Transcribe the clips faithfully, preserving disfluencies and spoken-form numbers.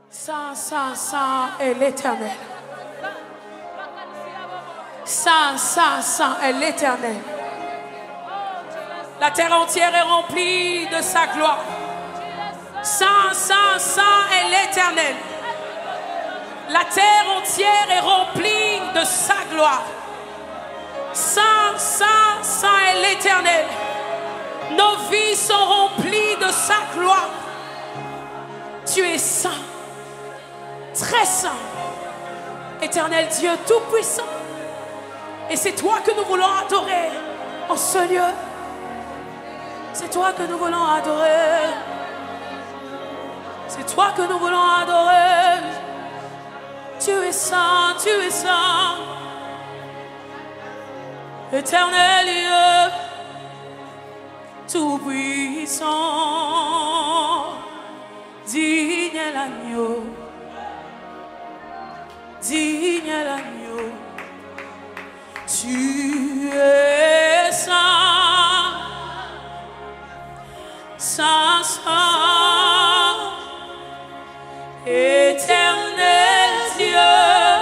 Saint, Saint, Saint est l'Éternel. Saint, Saint, Saint est l'Éternel. La terre entière est remplie de sa gloire. Saint, Saint, Saint est l'Éternel. La terre entière est remplie de sa gloire. Saint, Saint, Saint est l'Éternel. Nos vies sont remplies de sa gloire. Tu es saint, très saint, Éternel Dieu tout-puissant. Et c'est toi que nous voulons adorer en ce lieu. C'est toi que nous voulons adorer. C'est toi que nous voulons adorer. Tu es saint, tu es saint, Éternel Dieu tout-puissant. Digne est l'agneau, digne est l'agneau. Tu es saint, saint, saint, Éternel Dieu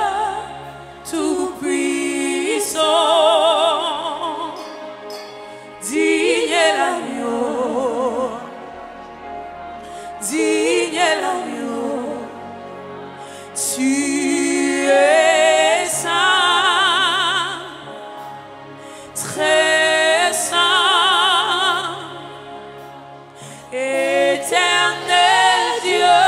tout-puissant. Digne est l'agneau, digne est l'agneau. Tu es saint, très saint, Éternel Dieu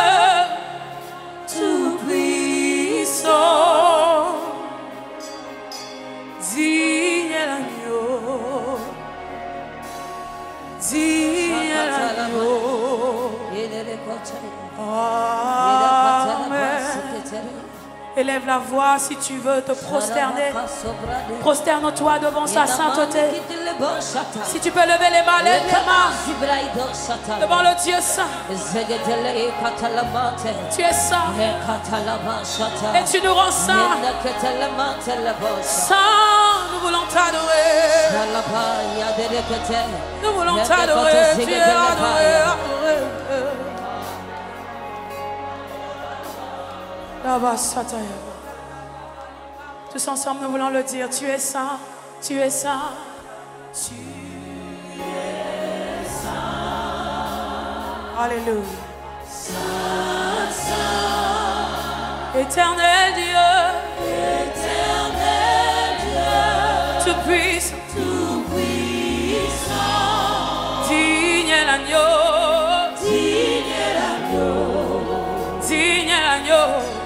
tout-puissant. Digne est l'agneau, digne est l'agneau. Amen. Élève la voix si tu veux te prosterner. Prosterne-toi devant sa sainteté. Si tu peux lever les mains, lève les mains devant le Dieu saint. Tu es saint et tu nous rends saint. Saint, nous voulons t'adorer. Nous voulons t'adorer. Tu es adoré, adoré. Tous ensemble, nous voulons le dire. Tu es saint, tu es saint, tu es saint. Alléluia. Saint, saint, Éternel Dieu, Éternel Dieu, tout puissant, tout puissant. Digne est l'agneau, digne est l'agneau, digne est l'agneau.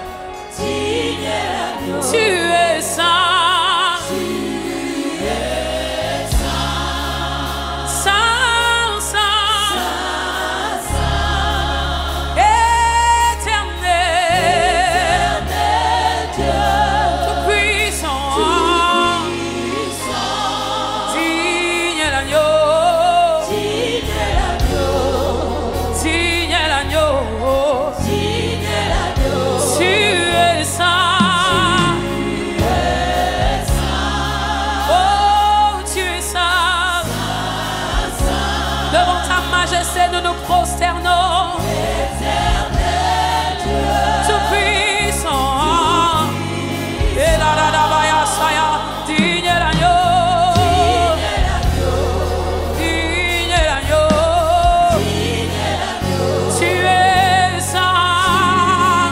Tu es saint, tu es saint, saint, saint, saint, Éternel, Éternel Dieu, tout puissant, digne est l'agneau, digne est l'agneau, digne est l'agneau, digne est l'agneau. Tu es saint. Nous nous prosternons, Éternel Dieu, tout-puissant. Et la la la baya saya, digne est l'agneau, digne est l'agneau, digne est l'agneau. Tu es saint,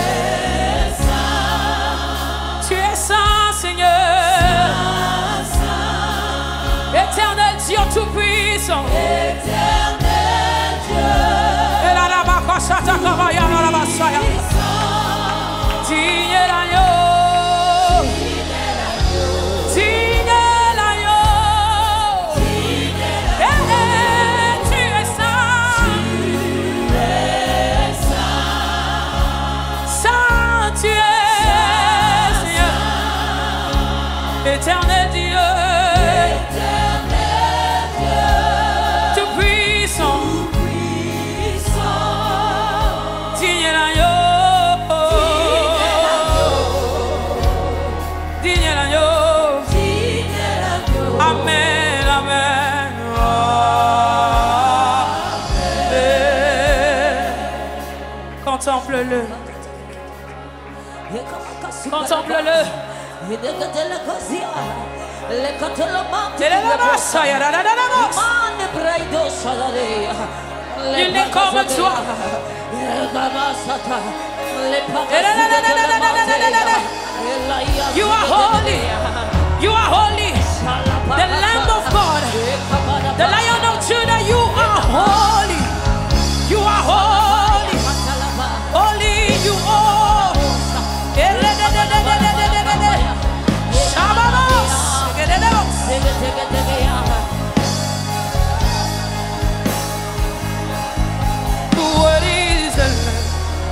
tu es saint, Seigneur, Éternel Dieu tout-puissant. Digne est l'agneau, digne est l'agneau, tu es saint, saint tu es, Seigneur, Éternel Dieu. Amen, amen, amen. Contemple-le. Contemple-le. Il n'est comme toi. You are holy. You are holy. The Lamb of God. The Lion of Judah. You are holy. You are holy. Holy you are. What is the Lamb?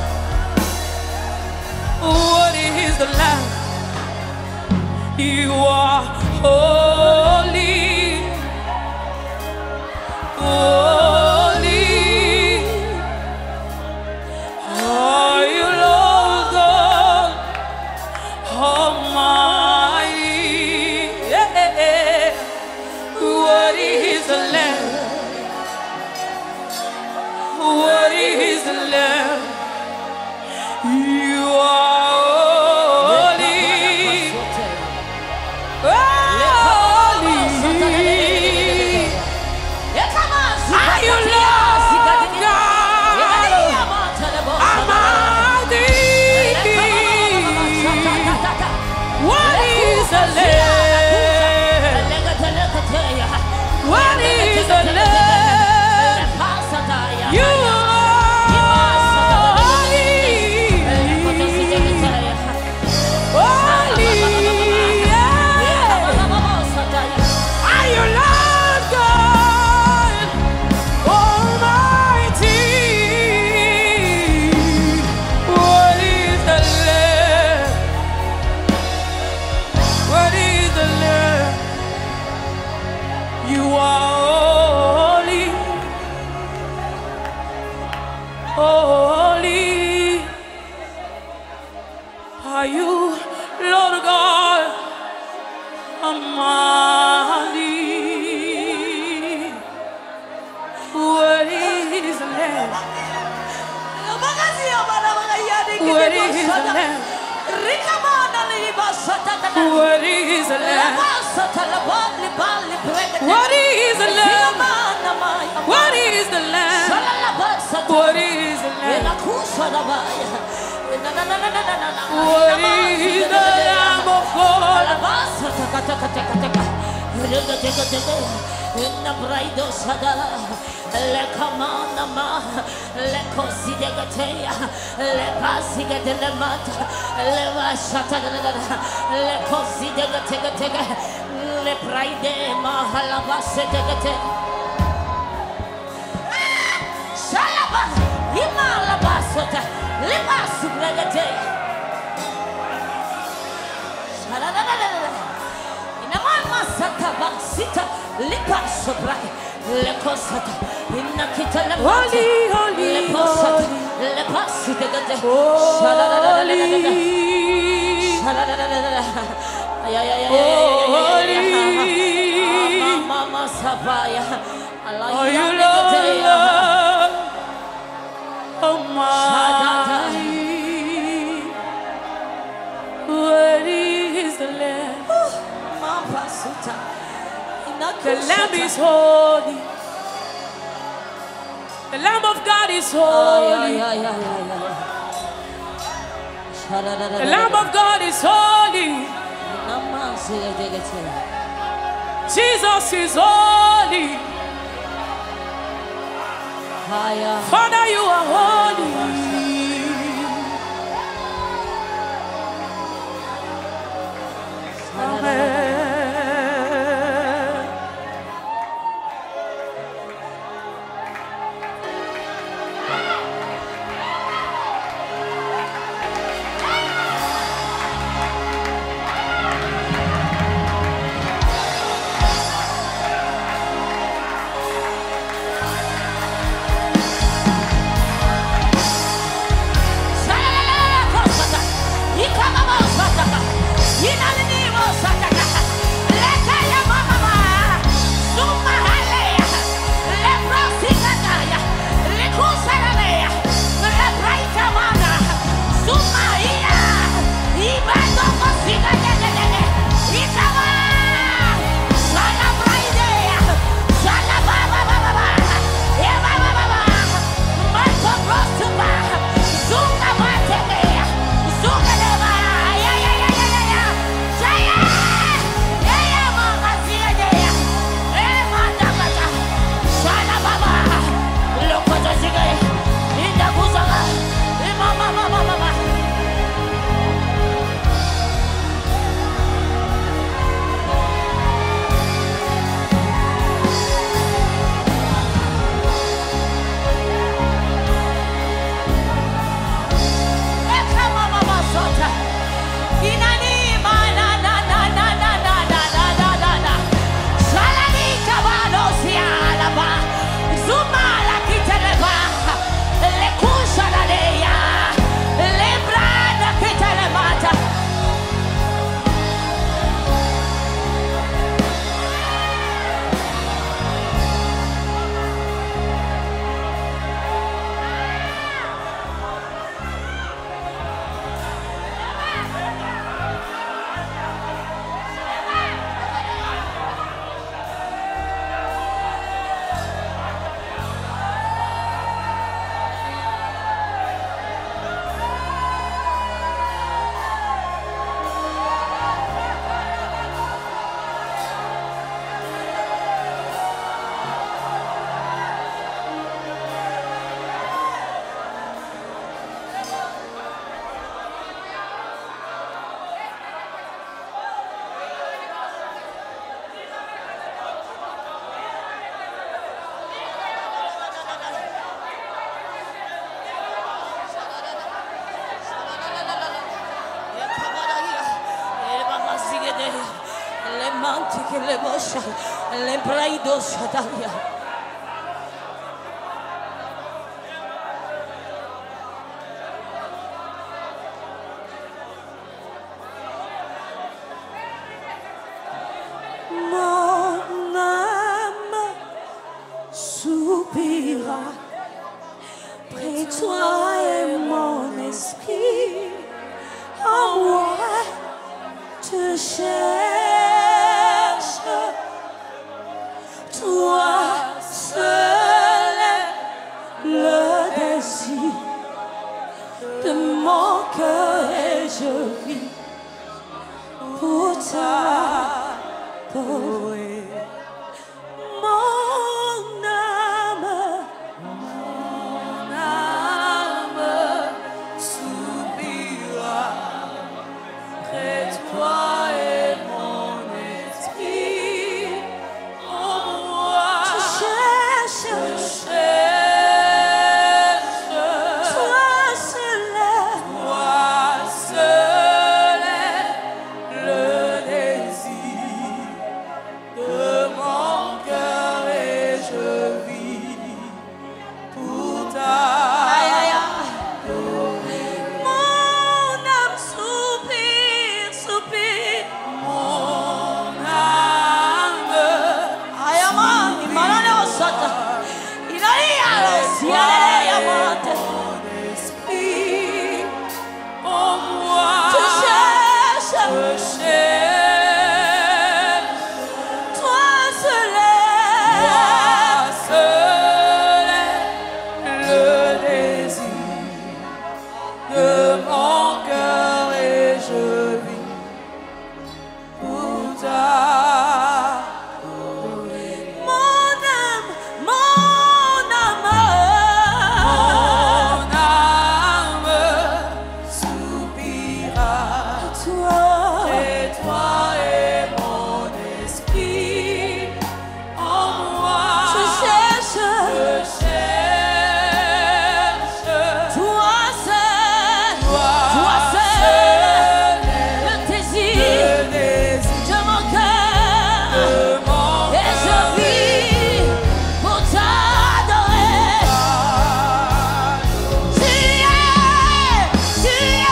What is the Lamb? You are holy, holy. Are you Lord God Almighty? Yeah. What is the Lamb? What is the Lamb? You are What is the Lamb? What is the Lamb? What is the Lamb? What is the Lamb? What is the Lamb? What is the Lamb of God? In the bride sada le kamana ma le kosi de gatea le pasi de le mata le vasata le kosi de gatea le bride ma la base de gatea salaba imala basota le basu de gatea salada ina mama sata basita Lipa sobra, le cosata, inna kita le holy, holy, le cosata, le passi de gade, holy, ay ay ay ay ay, mama sabaya, Allah you love, oh my, what is the Lamb? Mama suta. The Lamb is holy. The Lamb of God is holy. The Lamb of God is holy. Jesus is holy. Father, you are holy. Amen. Mon âme soupira près de toi et mon esprit en moi te cherche, toi seul est le désir de mon cœur et je vis pour t'adorer. Mon âme, mon âme soupira près de toi et mon esprit en moi. Je cherche, je cherche, toi seul est, toi seul est le désir de mon cœur et je vis pour t'adorer. Mon âme soupire, soupire. Mon âme ayama, imalane osata. Ilali alas, ilali ayamate. Mon esprit en moi te cherche, te cherche. Toi seul est, toi seul est le désir de mon cœur et je vis pour t'adorer. Mon âme, mon âme, mon âme soupira toi et toi et mon esprit en moi. Je cherche, je cherche, toi seul, toi seul, le désir de mon cœur et je vis pour t'adorer. Tu es, tu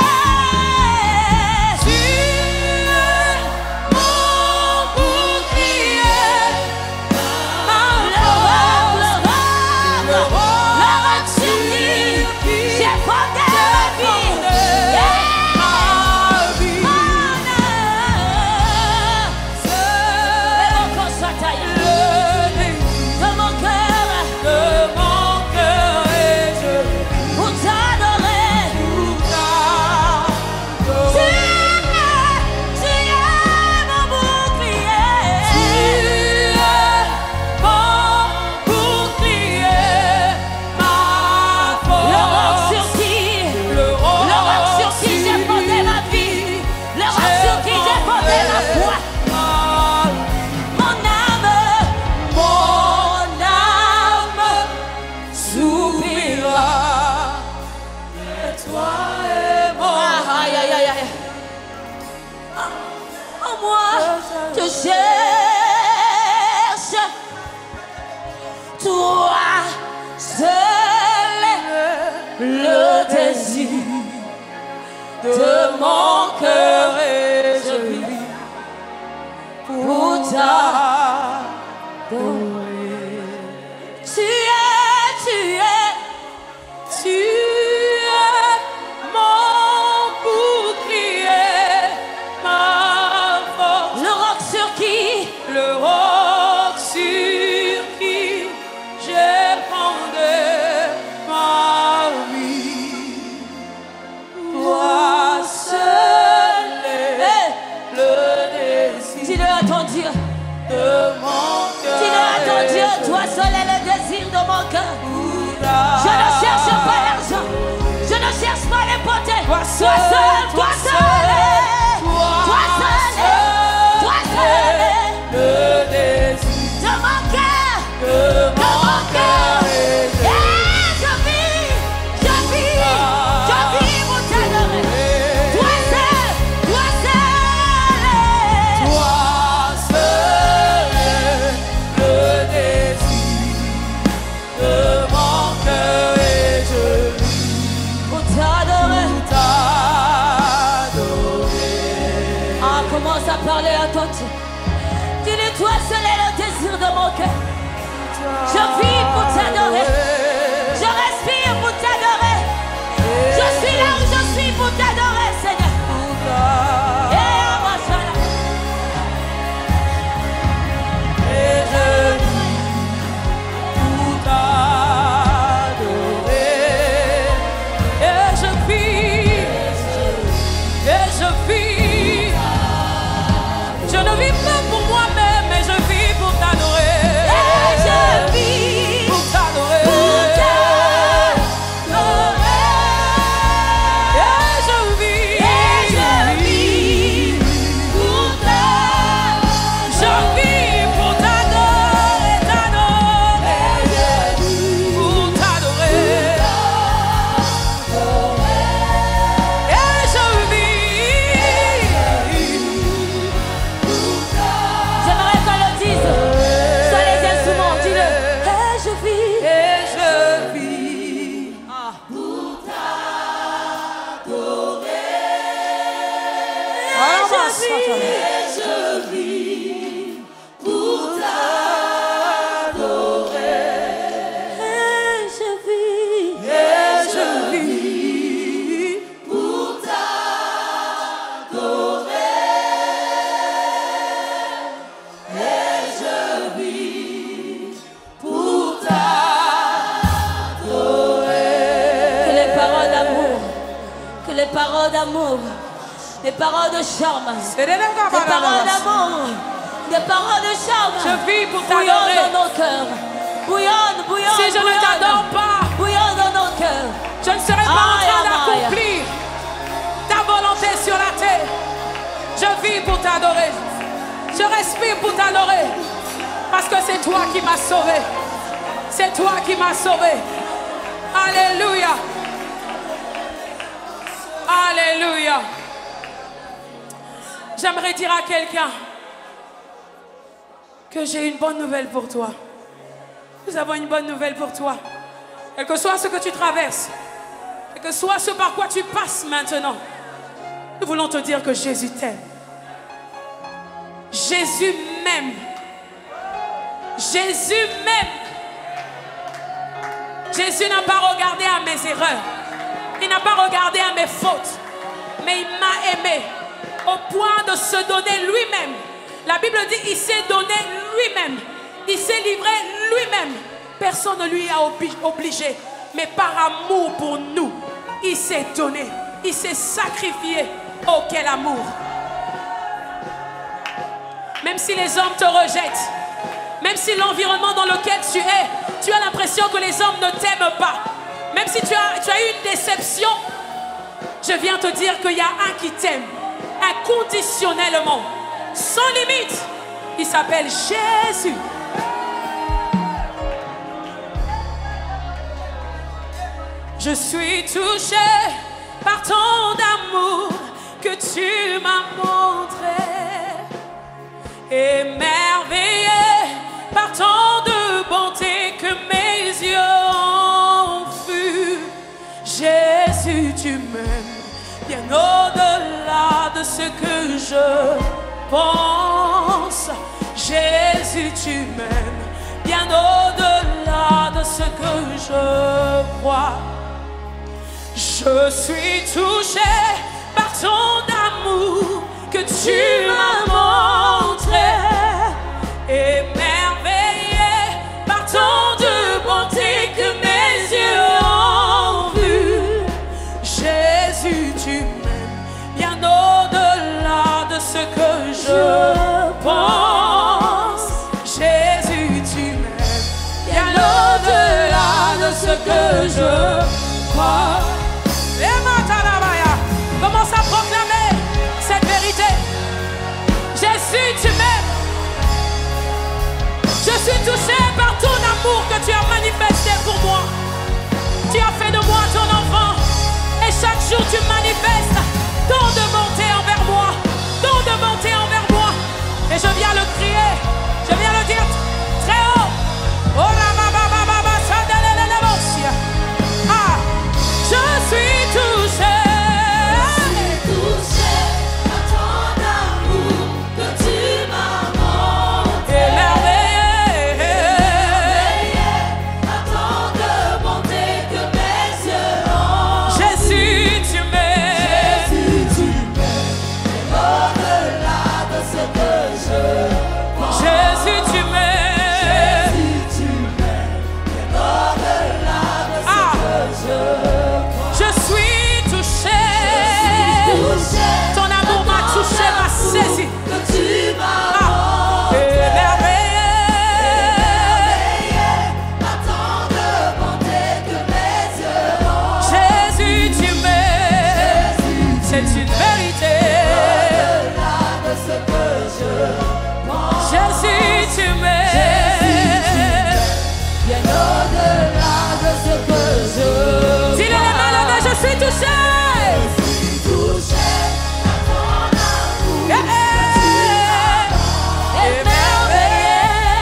es, tu es mon bouclier, le roc, le roc, le roc sur qui j'ai fondé ma vie. Yeah. Mon âme, et mon corps soit taillé de mon cœur, de mon cœur et je pour t'adorer, pour t'adorer. Tu es, tu es mon bouclier, tu es mon bouclier, ma force. Le roc sur qui, le roc sur qui j'ai fondé ma vie, le roc sur qui j'ai fondé ma foi. Mon âme, mon âme soupira et toi et moi. Aïe aïe aïe aïe. En moi te cherche, toi seul est le désir de mon cœur et je vis pour t'adorer. Tu es, tu es, tu es mon bouclier, ma force. Le roc sur qui, le roc sur qui j'ai fondé ma vie. Toi seul est le désir. Dis-le à ton Dieu. De mon cœur. Dis-le à ton Dieu. Toi seul est le désir de mon cœur. Je ne cherche pas l'argent. Je ne cherche pas les beautés. Toi seul, toi seul est. Toi seul est. Toi seul est le désir de mon cœur. De mon cœur. Et je vis, je vis, je vis pour t'adorer. Toi seul, toi seul est. Toi seul. parler à ton Dieu. Dis-lui, toi seul est le désir de mon cœur. Je vis pour t'adorer. Je respire pour t'adorer. Je suis là où je suis pour t'adorer, Seigneur. Les paroles d'amour, les paroles de charme, les paroles d'amour, les paroles de charme. Je vis pour t'adorer. Bouillonne dans nos cœurs. Bouillonne, bouillonne. Si je ne t'adore pas, bouillonne dans nos cœurs. Je ne serai pas en train d'accomplir ta volonté sur la terre. Je vis pour t'adorer. Je respire pour t'adorer. Parce que c'est toi qui m'as sauvé. C'est toi qui m'as sauvé. Alléluia. Alléluia. J'aimerais dire à quelqu'un que j'ai une bonne nouvelle pour toi. Nous avons une bonne nouvelle pour toi. Quel que soit ce que tu traverses, quel que soit ce par quoi tu passes maintenant, nous voulons te dire que Jésus t'aime. Jésus m'aime. Jésus m'aime. Jésus n'a pas regardé à mes erreurs. Il n'a pas regardé à mes fautes, mais il m'a aimé au point de se donner lui-même. La Bible dit qu'il s'est donné lui-même. Il s'est livré lui-même. Personne ne lui a obligé, mais par amour pour nous, il s'est donné. Il s'est sacrifié. Oh, quel amour! Même si les hommes te rejettent, même si l'environnement dans lequel tu es, tu as l'impression que les hommes ne t'aiment pas. Même si tu as, tu as eu une déception, je viens te dire qu'il y a un qui t'aime, inconditionnellement, sans limite. Il s'appelle Jésus. Je suis touchée par ton amour que tu m'as montré, émerveillée par tant de bonté que mes yeux ont vu. Jésus, tu m'aimes bien au-delà de ce que je pense. Jésus, tu m'aimes bien au-delà de ce que je crois. Je suis touchée par ton amour que tu m'as montré, émerveillée par tant de bonté que mes yeux ont vu. Jésus, tu m'aimes bien au-delà de ce que je pense. Jésus, tu m'aimes bien au-delà de ce que je crois. Commence à proclamer cette vérité. Jésus, tu m'aimes. Je suis touchée par ton amour que tu as manifesté pour moi. Tu as fait de moi ton enfant. Et chaque jour tu manifestes tant de bonté envers moi. Tant de bonté envers moi. Et je viens le crier. Je viens le dire très haut. Ah, je suis touchée. Touché par ton amour que touché. Je suis touché par ton amour. Yeah. Émerveillé,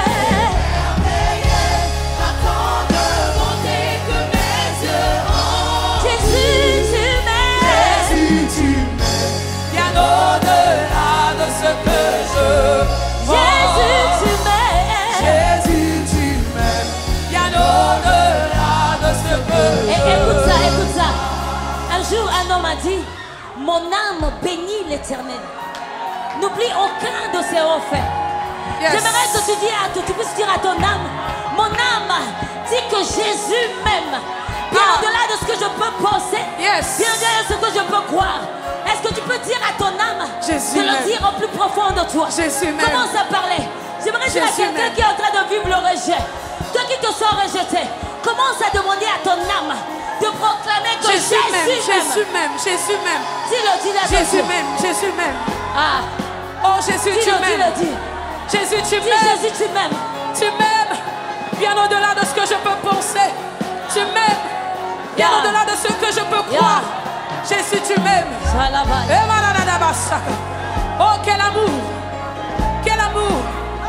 émerveillé par tant de bonté que mes yeux ont. Jésus, tu m'aimes. Jésus, tu m'aimes. Bien au-delà de ce que je Jésus, tu m'aimes. Jésus, tu m'aimes. Bien au-delà de ce que Et je écoute ça, écoute ça. Un jour, un homme a dit, mon âme bénit l'Éternel. N'oublie aucun de ses refaits. Yes. J'aimerais que tu, dis à, que tu puisses dire à ton âme, mon âme dit que Jésus m'aime. Bien Ah. au-delà de ce que je peux penser, Yes. bien au-delà de ce que je peux croire. Est-ce que tu peux dire à ton âme Jésus de le m'aime. dire au plus profond de toi? Jésus m'aime. Commence à parler. J'aimerais dire à Jésus quelqu'un m'aime. qui est en train de vivre le rejet. Toi qui te sens rejeté, commence à demander à ton âme de proclamer que Jésus Jésus m'aime. m'aime. Jésus m'aime. Jésus m'aime. Dis-le, dis-le. Jésus m'aime. Jésus m'aime. Ah, Oh Jésus, tu dis-le, m'aimes. dis-le, dis. Jésus, tu Dis m'aimes. Jésus, tu m'aimes. Tu m'aimes. Bien au-delà de ce que je peux penser. Tu m'aimes. Bien Yeah. au-delà de ce que je peux Yeah. croire. Jésus, tu m'aimes. Shalabaya. Eh, mananadabasaka. Oh, quel amour. Quel amour.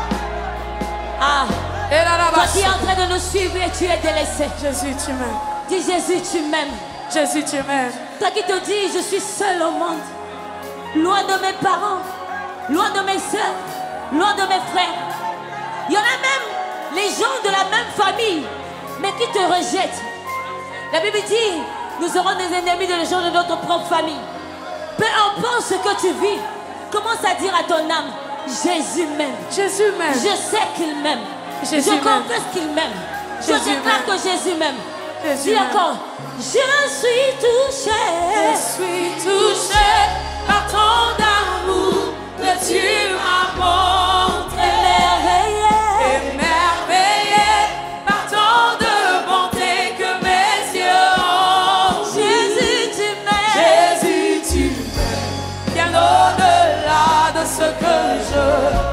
Ah, Et là, là, toi qui es en train de nous suivre et tu es délaissé. Jésus, tu m'aimes. Dis Jésus, tu m'aimes. Jésus, tu m'aimes. Toi qui te dis, je suis seul au monde. Loin de mes parents, loin de mes soeurs, loin de mes frères. Il y en a même les gens de la même famille, mais qui te rejettent. La Bible dit, nous aurons des ennemis de les gens de notre propre famille. Peu importe ce que tu vis, commence à dire à ton âme, Jésus m'aime. Jésus m'aime. Je sais qu'il m'aime. Jésus Je m'aime. confesse qu'il m'aime. Je Jésus déclare m'aime. que Jésus m'aime. Jésus Dis m'aime. encore, je suis touché. Je suis touché par ton amour que tu m'as montré. Émerveillé. Émerveillé par tant de bonté que mes yeux ont. Jésus, tu m'aimes. Jésus, tu m'aimes. Bien au-delà de ce que je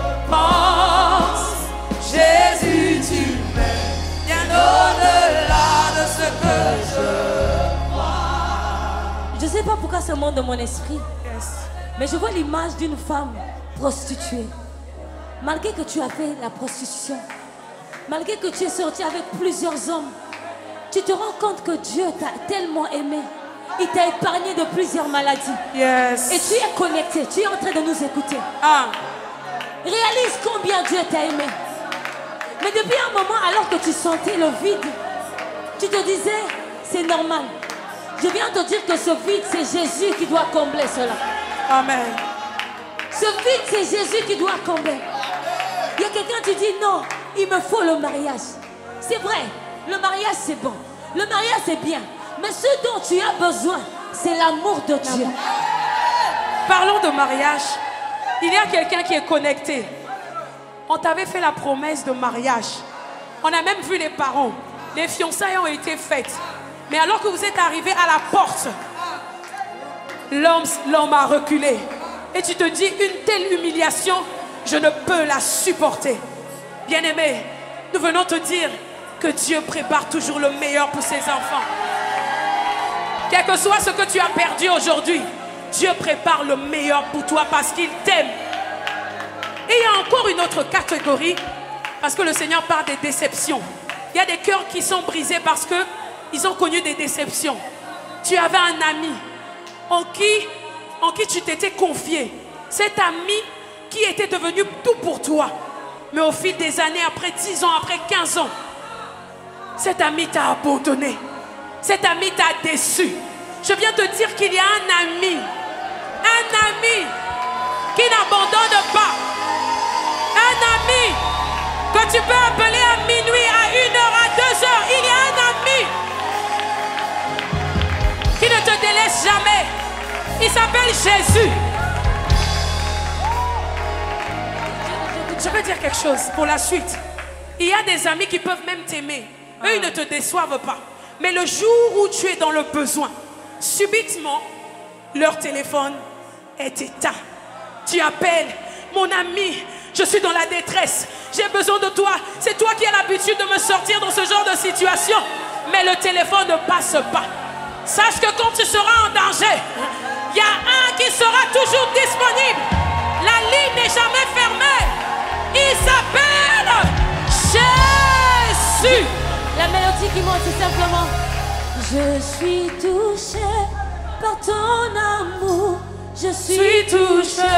pense. Jésus, tu m'aimes. Bien au-delà de ce que je Je ne sais pas pourquoi ce monde de mon esprit, Yes. mais je vois l'image d'une femme prostituée. Malgré que tu as fait la prostitution, malgré que tu es sorti avec plusieurs hommes, tu te rends compte que Dieu t'a tellement aimé. Il t'a épargné de plusieurs maladies. Yes. Et tu es connecté, tu es en train de nous écouter. Ah. Réalise combien Dieu t'a aimé. Mais depuis un moment, alors que tu sentais le vide, tu te disais, c'est normal. Je viens te dire que ce vide, c'est Jésus qui doit combler cela. Amen. Ce vide, c'est Jésus qui doit combler. Il y a quelqu'un qui dit, non, il me faut le mariage. C'est vrai, le mariage, c'est bon. Le mariage, c'est bien. Mais ce dont tu as besoin, c'est l'amour de Dieu. Parlons de mariage. Il y a quelqu'un qui est connecté. On t'avait fait la promesse de mariage. On a même vu les parents. Les fiançailles ont été faites. Mais alors que vous êtes arrivé à la porte, l'homme, l'homme a reculé. Et tu te dis, une telle humiliation, je ne peux la supporter. Bien-aimé, nous venons te dire que Dieu prépare toujours le meilleur pour ses enfants. Quel que soit ce que tu as perdu aujourd'hui, Dieu prépare le meilleur pour toi parce qu'il t'aime. Et il y a encore une autre catégorie, parce que le Seigneur parle des déceptions. Il y a des cœurs qui sont brisés parce qu'ils ont connu des déceptions. Tu avais un ami en qui, en qui tu t'étais confié. Cet ami qui était devenu tout pour toi. Mais au fil des années, après dix ans, après quinze ans, cet ami t'a abandonné. Cet ami t'a déçu. Je viens te dire qu'il y a un ami, un ami qui n'abandonne pas. Un ami que tu peux appeler à minuit, à une heure, à deux heures. Il y a un ami qui ne te délaisse jamais. Il s'appelle Jésus. Je veux dire quelque chose pour la suite. Il y a des amis qui peuvent même t'aimer. Eux, ils ne te déçoivent pas. Mais le jour où tu es dans le besoin, subitement, leur téléphone est éteint. Tu appelles, mon ami, je suis dans la détresse. J'ai besoin de toi. C'est toi qui as l'habitude de me sortir dans ce genre de situation. Mais le téléphone ne passe pas. Sache que quand tu seras en danger, il y a un qui sera toujours disponible. La ligne n'est jamais fermée. Il s'appelle Jésus. La mélodie qui monte, c'est simplement: je suis touché par ton amour. Je suis, suis touché,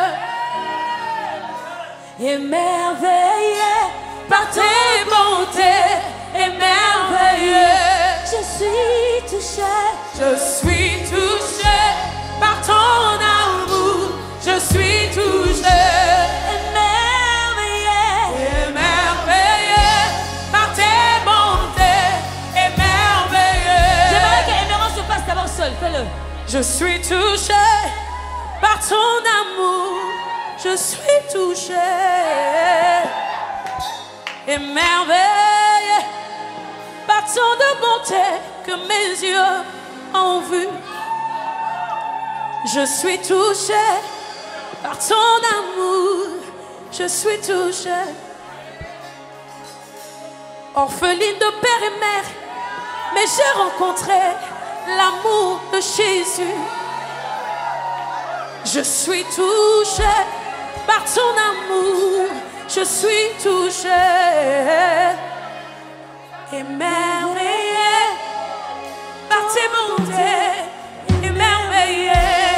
émerveillé par tes bontés, émerveillé. Je suis touché, Je suis touché par ton amour. Je suis touché, émerveillé. émerveillé par tes bontés, émerveillé. J'aimerais que l'émerveillance se passe d'abord seul. Fais-le. Je suis touché par ton amour. Je suis touché, émerveillé par tant de bonté que mes yeux ont vu. Je suis touché par ton amour. Je suis touché. Orpheline de père et mère, mais j'ai rencontré l'amour de Jésus. Je suis touché par ton amour. Je suis touché, émerveillé par tes bontés, émerveillé.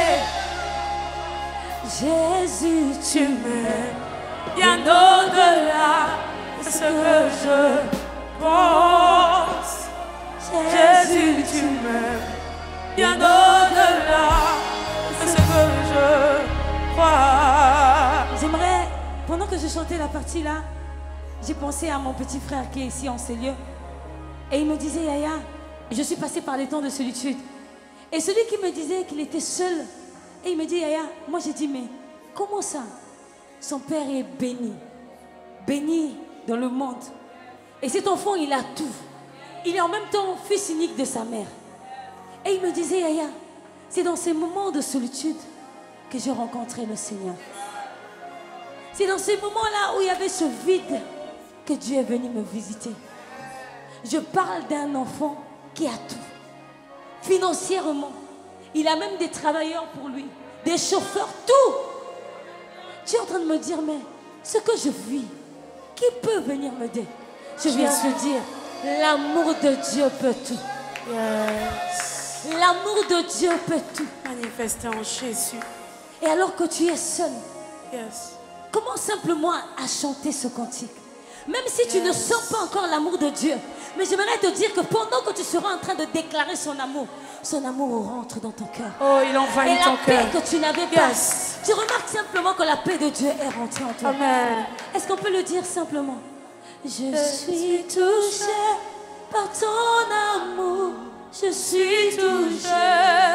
Jésus, Tu m'aimes bien au-delà de ce que je pense. Jésus, tu m'aimes bien au-delà de ce que je crois. J'aimerais, pendant que je chantais la partie là, j'ai pensé à mon petit frère qui est ici en ces lieux. Et il me disait: Yaya, je suis passée par des temps de solitude. Et celui qui me disait qu'il était seul, et il me dit: Yaya, moi j'ai dit: mais comment ça? Son père est béni, béni dans le monde. Et cet enfant, il a tout. Il est en même temps fils unique de sa mère. Et il me disait: Yaya, c'est dans ces moments de solitude que j'ai rencontré le Seigneur. C'est dans ces moments-là où il y avait ce vide que Dieu est venu me visiter. Je parle d'un enfant qui a tout. Financièrement, il a même des travailleurs pour lui, des chauffeurs, tout. Tu es en train de me dire: mais ce que je vis, qui peut venir m'aider? Je viens de te dire: l'amour de Dieu peut tout. Yes. L'amour de Dieu peut tout. Manifesté en Jésus. Et alors que tu es seul, Yes. commence simplement à chanter ce cantique. Même si tu ne sens pas encore l'amour de Dieu. Mais j'aimerais te dire que pendant que tu seras en train de déclarer son amour, son amour rentre dans ton cœur. Oh, il envahit Et ton la paix cœur. que tu n'avais pas, Yes. tu remarques simplement que la paix de Dieu est rentrée en toi. Amen. Est-ce qu'on peut le dire simplement? Je suis touché par ton amour. Je suis touché,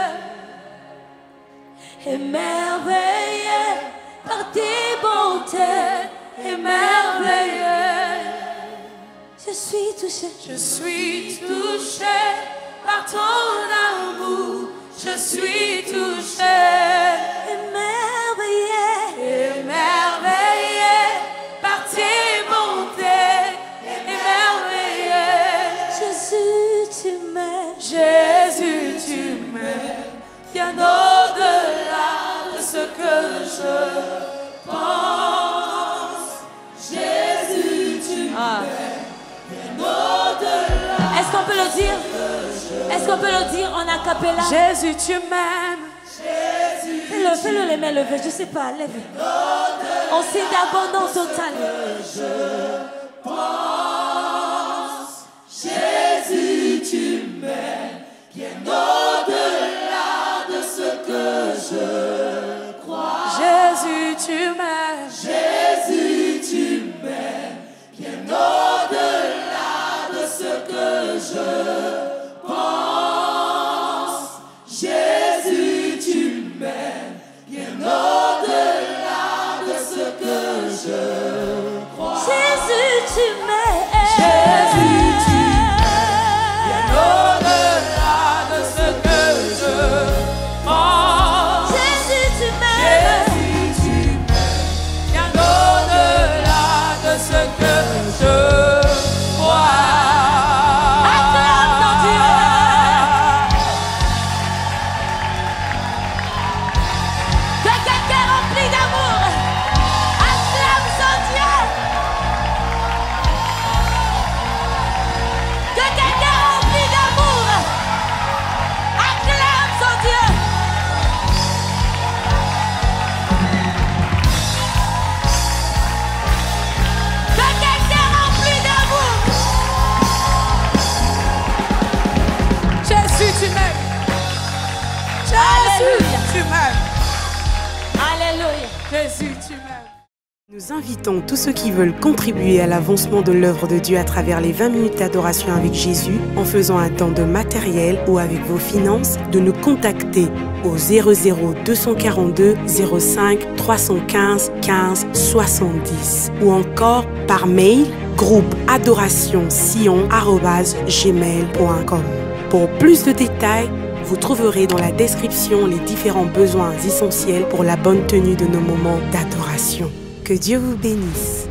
émerveillé par tes bontés, émerveillé. Je suis touché, Je suis touché par ton amour. Je suis touché, émerveillé, émerveillé par tes bontés, émerveillé. Jésus, tu m'aimes. Jésus, tu m'aimes bien au-delà de ce que je pense. Jésus, tu m'aimes bien au-delà. Est-ce qu'on peut le dire? Est-ce qu'on peut le dire en acapella? Jésus, tu m'aimes. Fais-le, fais-le les mains levées, je sais pas, lève. On signe d'abandon total. Jésus, tu m'aimes bien au-delà de ce que je crois. Jésus, tu m'aimes. Jésus, tu m'aimes bien au-delà de ce que je pense. Jésus, tu m'aimes bien au-delà de ce que je crois. Jésus, tu m'aimes. Jésus, tu m'aimes bien au-delà de ce que je pense. Jésus, tu m'aimes. Alléluia. Jésus, tu m'aimes. Nous invitons tous ceux qui veulent contribuer à l'avancement de l'œuvre de Dieu à travers les vingt minutes d'adoration avec Jésus en faisant un don de matériel ou avec vos finances de nous contacter au zéro zéro deux cent quarante-deux zéro cinq trois cent quinze quinze soixante-dix ou encore par mail groupe adoration sion arobase gmail point com. Pour plus de détails, vous trouverez dans la description les différents besoins essentiels pour la bonne tenue de nos moments d'adoration. Que Dieu vous bénisse.